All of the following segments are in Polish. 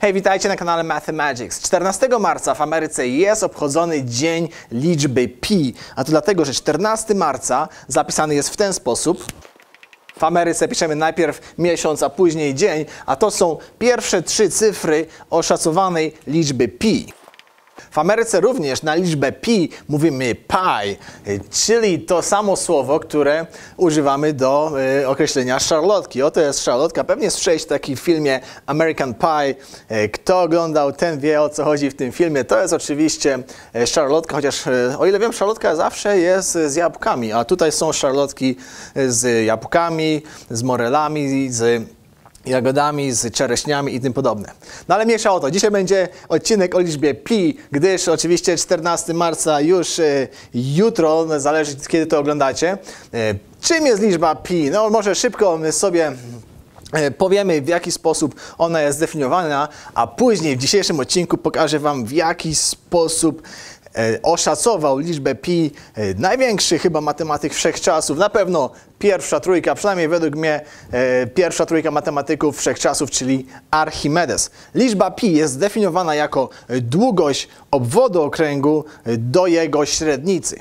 Hej, witajcie na kanale Mathemagics. 14 marca w Ameryce jest obchodzony Dzień Liczby Pi, a to dlatego, że 14 marca zapisany jest w ten sposób. W Ameryce piszemy najpierw miesiąc, a później dzień, a to są pierwsze 3 cyfry oszacowanej liczby pi. W Ameryce również na liczbę pi mówimy pi, czyli to samo słowo, które używamy do określenia szarlotki. Oto jest szarlotka. Pewnie słyszeliście taki w filmie American Pie. Kto oglądał, ten wie, o co chodzi w tym filmie. To jest oczywiście szarlotka, chociaż o ile wiem, szarlotka zawsze jest z jabłkami, a tutaj są szarlotki z jabłkami, z morelami, z jagodami, z czereśniami i tym podobne. No ale mniejsza o to. Dzisiaj będzie odcinek o liczbie pi, gdyż oczywiście 14 marca już jutro, zależy kiedy to oglądacie. Czym jest liczba pi? No może szybko sobie powiemy, w jaki sposób ona jest zdefiniowana, a później w dzisiejszym odcinku pokażę Wam, w jaki sposób oszacował liczbę pi największy chyba matematyk wszechczasów, na pewno pierwsza trójka, przynajmniej według mnie pierwsza trójka matematyków wszechczasów, czyli Archimedes. Liczba pi jest zdefiniowana jako długość obwodu okręgu do jego średnicy.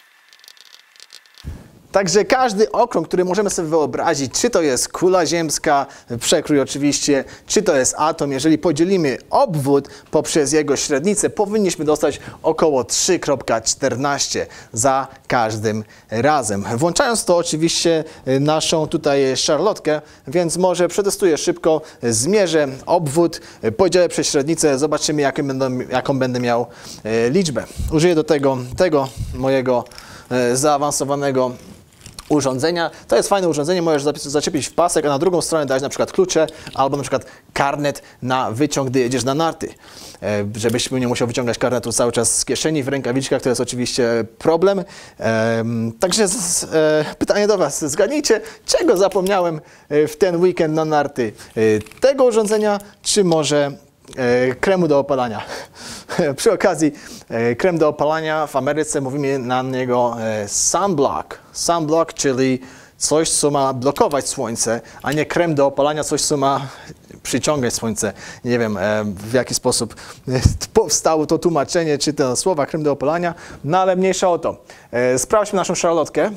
Także każdy okrąg, który możemy sobie wyobrazić, czy to jest kula ziemska, przekrój oczywiście, czy to jest atom, jeżeli podzielimy obwód poprzez jego średnicę, powinniśmy dostać około 3,14 za każdym razem. Włączając to oczywiście naszą tutaj szarlotkę, więc może przetestuję szybko, zmierzę obwód, podzielę przez średnicę, zobaczymy jaką będę miał liczbę. Użyję do tego mojego zaawansowanego urządzenia. To jest fajne urządzenie, możesz zaczepić w pasek, a na drugą stronę dać na przykład klucze albo na przykład karnet na wyciąg, gdy jedziesz na narty. Żebyś nie musiał wyciągać karnetu cały czas z kieszeni, w rękawiczkach to jest oczywiście problem. Także pytanie do Was. Zgadnijcie, czego zapomniałem w ten weekend na narty? Tego urządzenia, czy może kremu do opalania? Przy okazji, krem do opalania w Ameryce mówimy na niego sunblock. Sunblock, czyli coś, co ma blokować słońce, a nie krem do opalania, coś, co ma przyciągać słońce. Nie wiem, w jaki sposób powstało to tłumaczenie, czy te słowa krem do opalania, no ale mniejsza o to. Sprawdźmy naszą szarlotkę.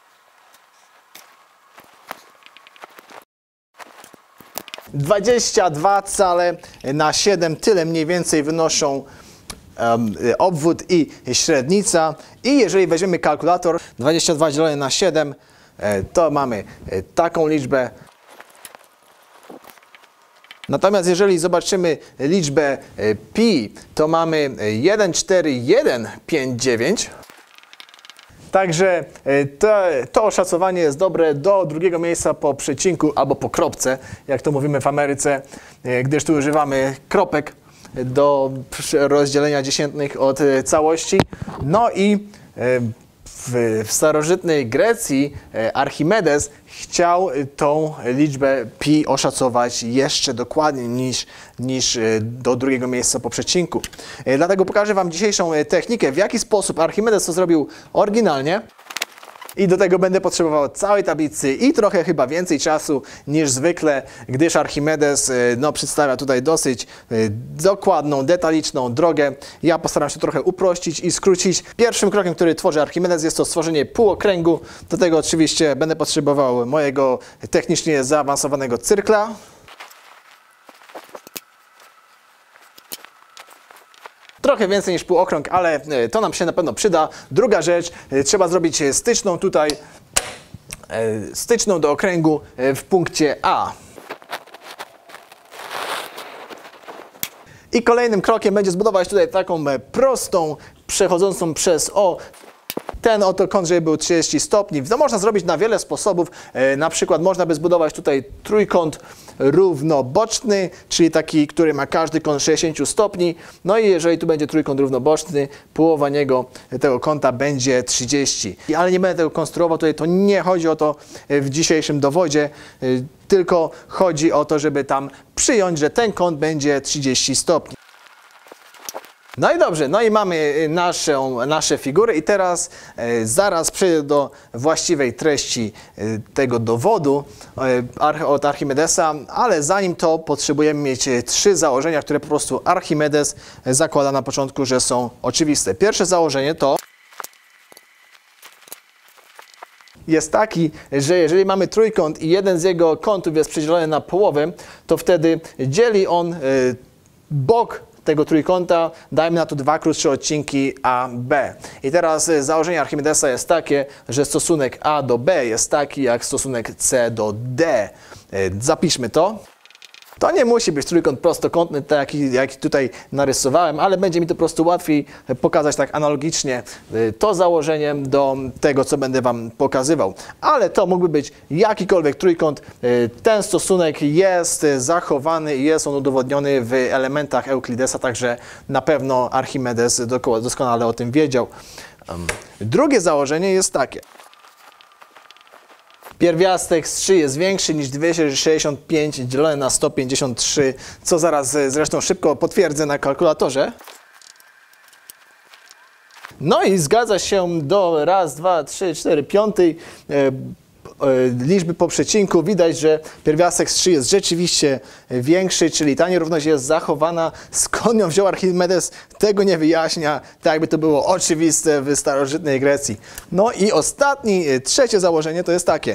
...22 cale na 7, tyle mniej więcej wynoszą obwód i średnica. I jeżeli weźmiemy kalkulator, 22 dzielone na 7, to mamy taką liczbę. Natomiast jeżeli zobaczymy liczbę pi, to mamy 1,4159. Także to oszacowanie jest dobre do drugiego miejsca po przecinku albo po kropce, jak to mówimy w Ameryce, gdyż tu używamy kropek do rozdzielenia dziesiętnych od całości. No i w starożytnej Grecji Archimedes chciał tą liczbę pi oszacować jeszcze dokładniej niż do drugiego miejsca po przecinku. Dlatego pokażę Wam dzisiejszą technikę, w jaki sposób Archimedes to zrobił oryginalnie. I do tego będę potrzebował całej tablicy i trochę chyba więcej czasu niż zwykle, gdyż Archimedes przedstawia tutaj dosyć dokładną, detaliczną drogę. Ja postaram się trochę uprościć i skrócić. Pierwszym krokiem, który tworzy Archimedes, jest to stworzenie półokręgu. Do tego oczywiście będę potrzebował mojego technicznie zaawansowanego cyrkla. Trochę więcej niż półokrąg, ale to nam się na pewno przyda. Druga rzecz, trzeba zrobić styczną tutaj, styczną do okręgu w punkcie A. I kolejnym krokiem będzie zbudować tutaj taką prostą, przechodzącą przez O. Ten oto kąt, żeby był 30 stopni. To można zrobić na wiele sposobów. Na przykład można by zbudować tutaj trójkąt równoboczny, czyli taki, który ma każdy kąt 60 stopni. No i jeżeli tu będzie trójkąt równoboczny, połowa tego kąta będzie 30. Ale nie będę tego konstruował tutaj, to nie chodzi o to w dzisiejszym dowodzie, tylko chodzi o to, żeby tam przyjąć, że ten kąt będzie 30 stopni. No i dobrze, no i mamy nasze figury i teraz zaraz przejdę do właściwej treści tego dowodu od Archimedesa, ale zanim to potrzebujemy mieć 3 założenia, które po prostu Archimedes zakłada na początku, że są oczywiste. Pierwsze założenie to jest taki, że jeżeli mamy trójkąt i jeden z jego kątów jest przedzielony na połowę, to wtedy dzieli on bok tego trójkąta, dajmy na to 2 krótsze odcinki AB. I teraz założenie Archimedesa jest takie, że stosunek A do B jest taki jak stosunek C do D. Zapiszmy to. To nie musi być trójkąt prostokątny, tak jak tutaj narysowałem, ale będzie mi to po prostu łatwiej pokazać tak analogicznie to założenie do tego, co będę Wam pokazywał. Ale to mógłby być jakikolwiek trójkąt. Ten stosunek jest zachowany i jest on udowodniony w elementach Euklidesa, także na pewno Archimedes doskonale o tym wiedział. Drugie założenie jest takie. Pierwiastek z 3 jest większy niż 265 dzielone na 153, co zaraz zresztą szybko potwierdzę na kalkulatorze. No i zgadza się do 1, 2, 3, 4, 5 liczby po przecinku. Widać, że pierwiastek z 3 jest rzeczywiście większy, czyli ta nierówność jest zachowana. Skąd ją wziął Archimedes, tego nie wyjaśnia, tak jakby to było oczywiste w starożytnej Grecji. No i trzecie założenie to jest takie,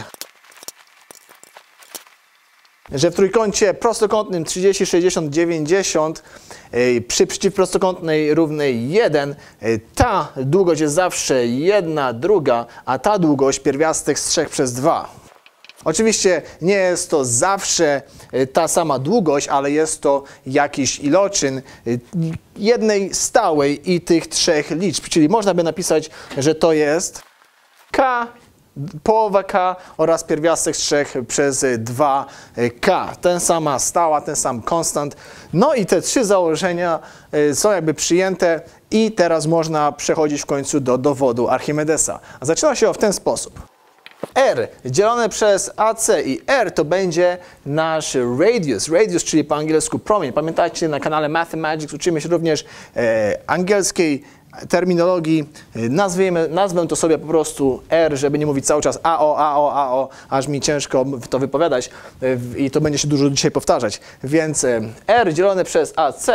że w trójkącie prostokątnym 30, 60, 90 przy przeciwprostokątnej równej 1 ta długość jest zawsze 1, druga, a ta długość pierwiastek z 3 przez 2. Oczywiście nie jest to zawsze ta sama długość, ale jest to jakiś iloczyn jednej stałej i tych 3 liczb, czyli można by napisać, że to jest k, połowa k oraz pierwiastek z 3 przez 2k. Ten sama stała, ten sam konstant. No i te 3 założenia są jakby przyjęte i teraz można przechodzić w końcu do dowodu Archimedesa. A zaczyna się w ten sposób. R dzielone przez AC i R to będzie nasz radius. Radius, czyli po angielsku promień. Pamiętajcie, na kanale Mathemagics uczymy się również angielskiej terminologii. Nazwę to sobie po prostu R, żeby nie mówić cały czas AO, aż mi ciężko to wypowiadać i to będzie się dużo dzisiaj powtarzać. Więc R dzielone przez AC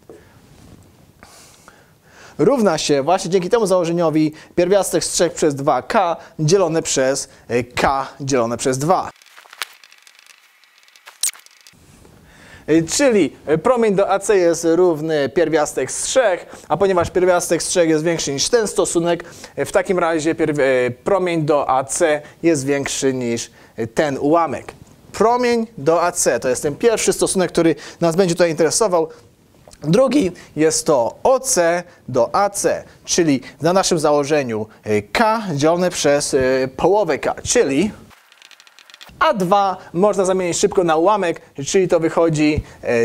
równa się właśnie dzięki temu założeniowi pierwiastek z 3 przez 2k dzielone przez k dzielone przez 2. Czyli promień do AC jest równy pierwiastek z 3, a ponieważ pierwiastek z 3 jest większy niż ten stosunek, w takim razie promień do AC jest większy niż ten ułamek. Promień do AC to jest ten pierwszy stosunek, który nas będzie tutaj interesował. Drugi jest to OC do AC, czyli na naszym założeniu K dzielone przez połowę K, czyli A2 można zamienić szybko na ułamek, czyli to wychodzi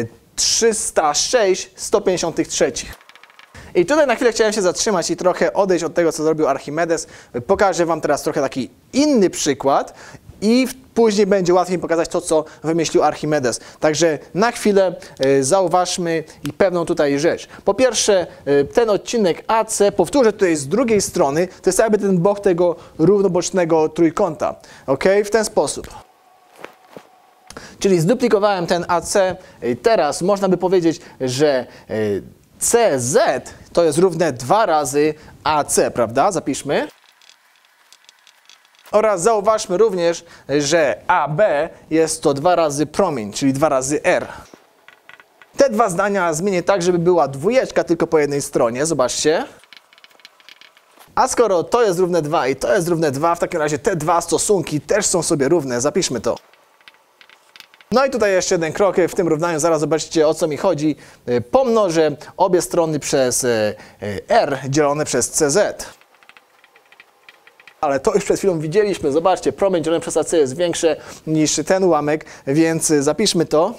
306/153. I tutaj na chwilę chciałem się zatrzymać i trochę odejść od tego, co zrobił Archimedes. Pokażę Wam teraz trochę taki inny przykład i później będzie łatwiej pokazać to, co wymyślił Archimedes. Także na chwilę zauważmy pewną tutaj rzecz. Po pierwsze, ten odcinek AC, powtórzę tutaj z drugiej strony, to jest jakby ten bok tego równobocznego trójkąta. Ok? W ten sposób. Czyli zduplikowałem ten AC i teraz można by powiedzieć, że CZ to jest równe 2 razy AC, prawda? Zapiszmy. Oraz zauważmy również, że AB jest to 2 razy promień, czyli 2 razy R. Te dwa zdania zmienię tak, żeby była dwójeczka tylko po jednej stronie. Zobaczcie. A skoro to jest równe 2 i to jest równe 2, w takim razie te dwa stosunki też są sobie równe. Zapiszmy to. No i tutaj jeszcze jeden krok w tym równaniu, zaraz zobaczycie, o co mi chodzi. Pomnożę obie strony przez R dzielone przez CZ. Ale to już przed chwilą widzieliśmy. Zobaczcie, promień dzielony przez AC jest większy niż ten ułamek, więc zapiszmy to.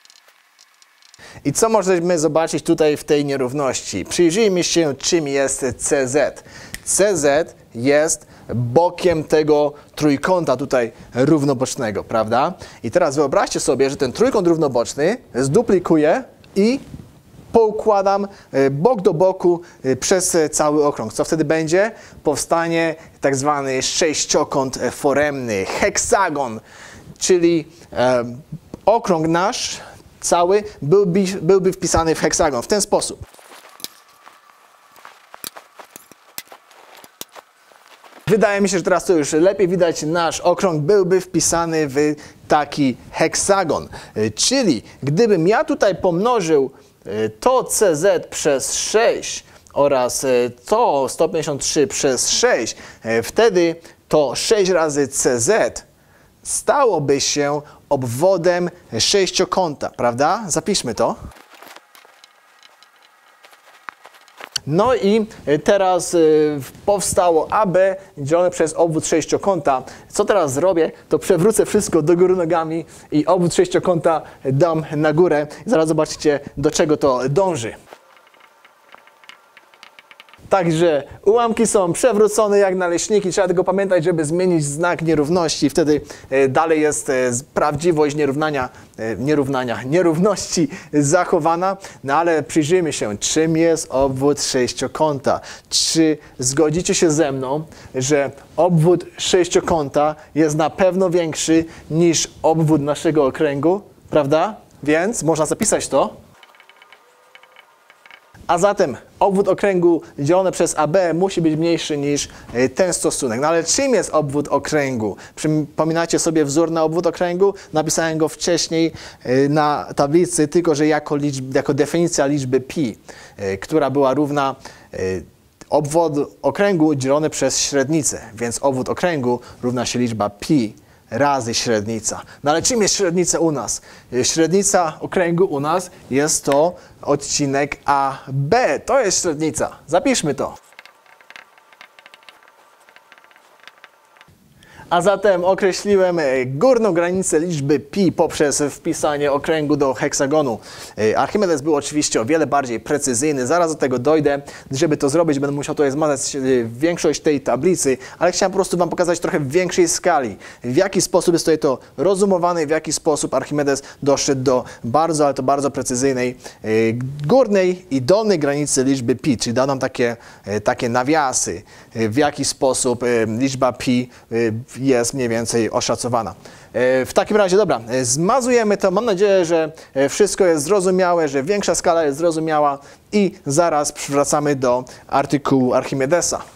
I co możemy zobaczyć tutaj w tej nierówności? Przyjrzyjmy się, czym jest CZ. CZ jest bokiem tego trójkąta tutaj równobocznego, prawda? I teraz wyobraźcie sobie, że ten trójkąt równoboczny zduplikuję i poukładam bok do boku przez cały okrąg. Co wtedy będzie? Powstanie tak zwany sześciokąt foremny, heksagon, czyli okrąg nasz cały byłby wpisany w heksagon w ten sposób. Wydaje mi się, że teraz to już lepiej widać, nasz okrąg byłby wpisany w taki heksagon. Czyli gdybym ja tutaj pomnożył to CZ przez 6 oraz to 153 przez 6, wtedy to 6 razy CZ stałoby się obwodem sześciokąta, prawda? Zapiszmy to. No i teraz powstało AB dzielone przez obwód sześciokąta. Co teraz zrobię, to przewrócę wszystko do góry nogami i obwód sześciokąta dam na górę. Zaraz zobaczycie, do czego to dąży. Także ułamki są przewrócone jak naleśniki. Trzeba tylko pamiętać, żeby zmienić znak nierówności. Wtedy dalej jest prawdziwość nierówności zachowana. No ale przyjrzyjmy się, czym jest obwód sześciokąta. Czy zgodzicie się ze mną, że obwód sześciokąta jest na pewno większy niż obwód naszego okręgu? Prawda? Więc można zapisać to. A zatem obwód okręgu dzielony przez AB musi być mniejszy niż ten stosunek. No ale czym jest obwód okręgu? Przypominacie sobie wzór na obwód okręgu? Napisałem go wcześniej na tablicy, tylko że jako definicja liczby pi, która była równa obwód okręgu dzielony przez średnicę. Więc obwód okręgu równa się liczba pi razy średnica. No ale czym jest średnica u nas? Średnica okręgu u nas jest to odcinek AB. To jest średnica. Zapiszmy to. A zatem określiłem górną granicę liczby pi poprzez wpisanie okręgu do heksagonu. Archimedes był oczywiście o wiele bardziej precyzyjny. Zaraz do tego dojdę. Żeby to zrobić, będę musiał tutaj zmazać większość tej tablicy, ale chciałem po prostu Wam pokazać trochę w większej skali, w jaki sposób jest tutaj to rozumowane, w jaki sposób Archimedes doszedł do bardzo, ale to bardzo precyzyjnej górnej i dolnej granicy liczby pi, czyli dał nam takie nawiasy, w jaki sposób liczba pi jest mniej więcej oszacowana. W takim razie, dobra, zmazujemy to. Mam nadzieję, że wszystko jest zrozumiałe, że większa skala jest zrozumiała i zaraz wracamy do artykułu Archimedesa.